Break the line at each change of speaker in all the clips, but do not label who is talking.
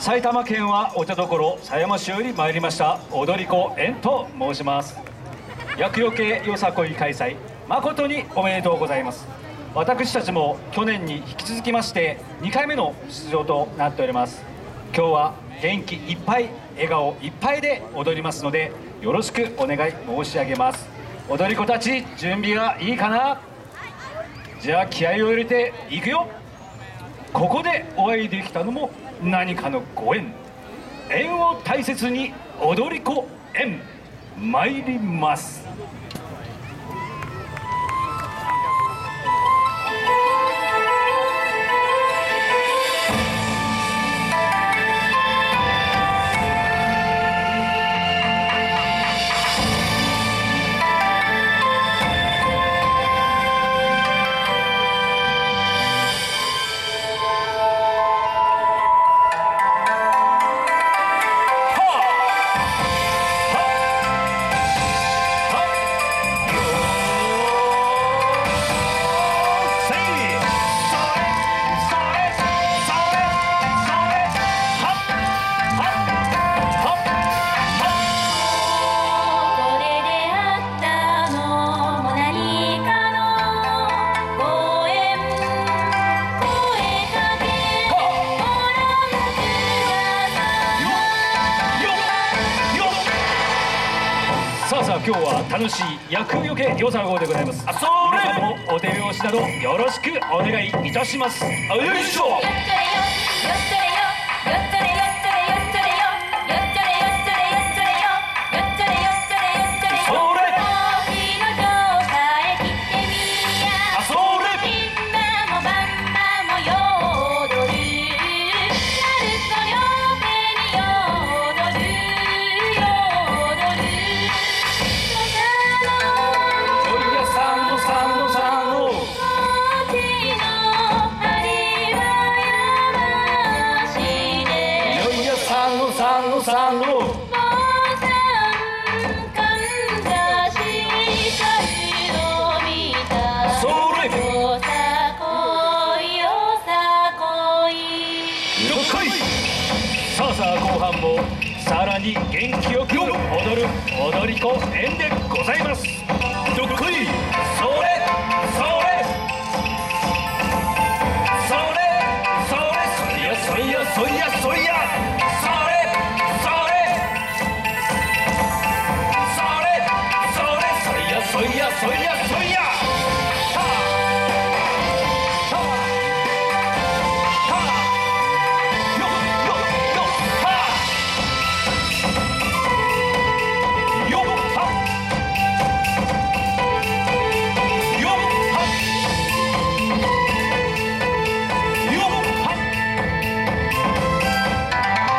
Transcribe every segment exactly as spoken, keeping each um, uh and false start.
埼玉県はお茶どころ狭山市より参りました踊り子縁と申します。厄除けよさこい開催誠におめでとうございます。私たちも去年に引き続きましてにかいめの出場となっております。今日は元気いっぱい笑顔いっぱいで踊りますのでよろしくお願い申し上げます。踊り子たち準備はいいかな。じゃあ気合を入れていくよ。ここでお会いできたのも何かのご縁。縁を大切に踊り子縁参ります。今日は楽しい厄除けよさこいでございます。あ、それ皆さんもお手拍子などよろしくお願いいたします。よいしょ。さんのさあさあ後半もさらに元気よく踊る踊り子縁でございます。どっこいそれそれそれそれそりゃそりゃそりゃそりゃそいやそいやそいやはあはあはあよよよはあよはよはよは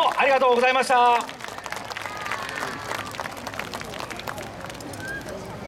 もありがとうございました。